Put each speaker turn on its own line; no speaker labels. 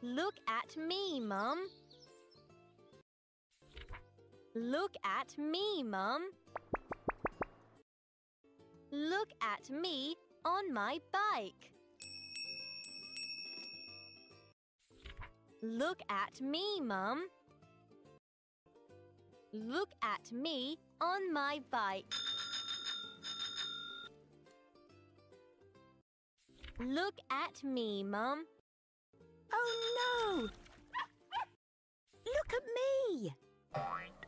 Look at me, Mum. Look at me, Mum. Look at me on my bike. Look at me, Mum. Look at me on my bike. Look at me, Mum.
Oh no! Look at me!